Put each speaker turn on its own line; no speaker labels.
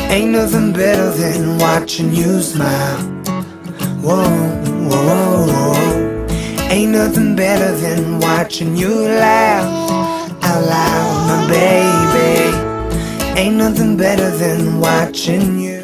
Ain't nothing better than watching you smile. Whoa, whoa, whoa, whoa. Ain't nothing better than watching you laugh out loud, my baby. Ain't nothing better than watching you